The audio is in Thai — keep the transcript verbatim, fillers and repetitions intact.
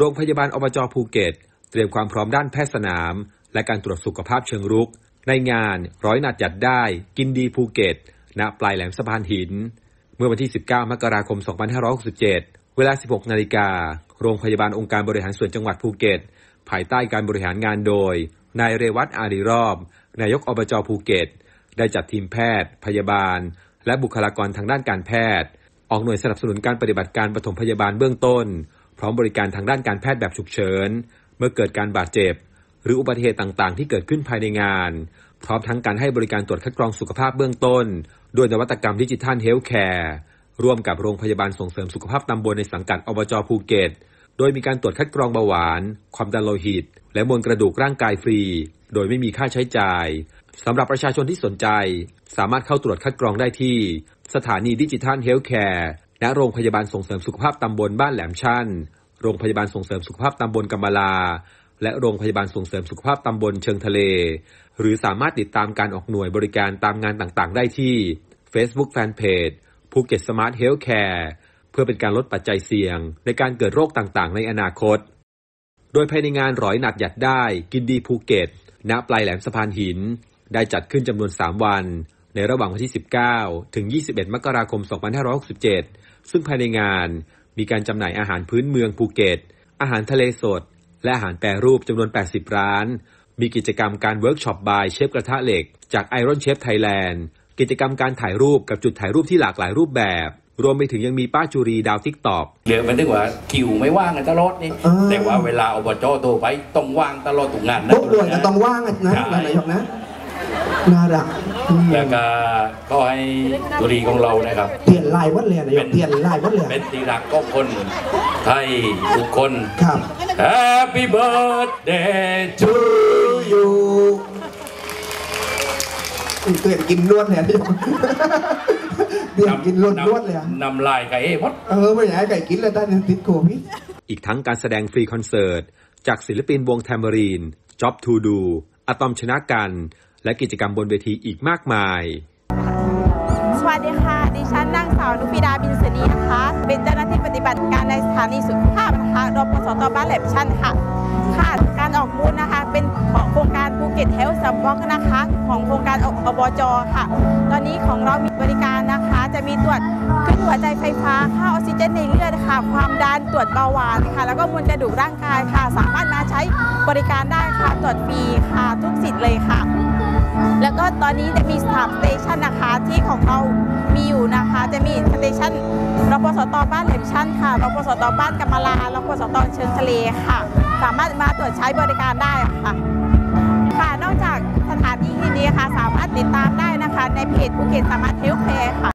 โรงพยาบาลอบจ.ภูเก็ตเตรียมความพร้อมด้านแพทย์สนามและการตรวจสุขภาพเชิงรุกในงานร้อยหนัดหยัดได้กินดีภูเก็ตณปลายแหลมสะพานหินเมื่อวันที่สิบเก้ามกราคมสองพันห้าร้อยหกสิบเจ็ดเวลา สิบหกนาฬิกาโรงพยาบาลองค์การบริหารส่วนจังหวัดภูเก็ตภายใต้การบริหารงานโดยนายเรวัตอารีรอบนายกอบจ.ภูเก็ตได้จัดทีมแพทย์พยาบาลและบุคลากรทางด้านการแพทย์ออกหน่วยสนับสนุนการปฏิบัติการปฐมพยาบาลเบื้องต้นพร้อมบริการทางด้านการแพทย์แบบฉุกเฉินเมื่อเกิดการบาดเจ็บหรืออุบัติเหตุต่างๆที่เกิดขึ้นภายในงานพร้อมทั้งการให้บริการตรวจคัดกรองสุขภาพเบื้องต้นด้วยนวัตกรรมดิจิทัลเฮลท์แคร์ร่วมกับโรงพยาบาลส่งเสริมสุขภาพตำบลในสังกัดอบจ.ภูเก็ตโดยมีการตรวจคัดกรองเบาหวานความดันโลหิตและมวลกระดูกร่างกายฟรีโดยไม่มีค่าใช้จ่ายสำหรับประชาชนที่สนใจสามารถเข้าตรวจคัดกรองได้ที่สถานีดิจิทัลเฮลท์แคร์ณโรงพยาบาลส่งเสริมสุขภาพตำบลบ้านแหลมชั่นโรงพยาบาลส่งเสริมสุขภาพตำบลกำมะลาและโรงพยาบาลส่งเสริมสุขภาพตำบลเชิงทะเลหรือสามารถติดตามการออกหน่วยบริการตามงานต่างๆได้ที่ Facebook Fanpage ภูเก็ตสมาร์ทเฮลท์แคร์เพื่อเป็นการลดปัจจัยเสี่ยงในการเกิดโรคต่างๆในอนาคตโดยภายในงานร้อยหนัดหยัดได้กินดีภูเก็ตณปลายแหลมสะพานหินได้จัดขึ้นจำนวนสามวันในระหว่างวันที่สิบเก้าถึงยี่สิบเอ็ดมกราคมสองพันห้าร้อยหกสิบเจ็ดซึ่งภายในงานมีการจำหน่ายอาหารพื้นเมืองภูเก็ตอาหารทะเลสดและอาหารแปรรูปจำนวนแปดสิบร้านมีกิจกรรมการเวิร์กช็อปบายเชฟกระทะเหล็กจาก Iron Chef Thailand กิจกรรมการถ่ายรูปกับจุดถ่ายรูปที่หลากหลายรูปแบบรวมไปถึงยังมีป้าจุรีดาวทิกตอกเหลือมันถึงว่าคิวไม่ว่างกันตลอดนี่แต่ว่าเวลาอบจ.โทรไปต้องว่างตลอดทุกงานนะพวกหน่วยก็ต้องว่างนะนายกนะน่ารักแล้วก็ก็ให้ตุรีของเรานะครับเปลี่ยนลายวัดเลยนะเปลี่ยนลายวัดเลยเป็นตีรักก็คนไทยทุกคนครับ Happy birthday to you เกิดกินล้วนเลยพี่เดี๋ยวกินล้วนล้วนเลยนำลายไก่เอ๊ะเออไม่อยากให้ไก่กินแล้วได้ติดโควิดอีกทั้งการแสดงฟรีคอนเสิร์ตจากศิลปินวงแทมเบอรีนจ็อบทูดูอะตอมชนะกันและกิจกรรมบนเวทีอีกมากมายสวัสดีค่ะดิฉันนางสาวนุพิดาบินเสนีนะคะเป็นเจ้าหน้าที่ปฏิบัติการในสถานีสุขภาพนะคะรปสต.บ้านแหลมชั่นค่ะค่ะการออกบูธนะคะเป็นของโครงการภูเก็ตเฮลท์ซัมบ็อกนะคะของโครงการอบจ.ค่ะตอนนี้ของเรามีบริการนะคะจะมีตรวจขึ้นหัวใจไฟฟ้าค่าออกซิเจนในเลือดค่ะความดันตรวจเบาหวานค่ะแล้วก็มวลกระดูกร่างกายค่ะสามารถมาใช้บริการได้ค่ะตรวจฟรีค่ะทุกสิทธิ์เลยค่ะแล้วก็ตอนนี้จะมีสามสเตชันนะคะที่ของเรามีอยู่นะคะจะมีสเตชันรปสต.บ้านแหลมชั่นค่ะรปสต.บ้านกำมะลารปสต.เชิงทะเลค่ะสามารถมาตรวจใช้บริการได้ค่ะค่ะนอกจากสถานที่นี้ค่ะสามารถติดตามได้นะคะในเพจภูเก็ตสมาร์ทเฮลท์แคร์ค่ะ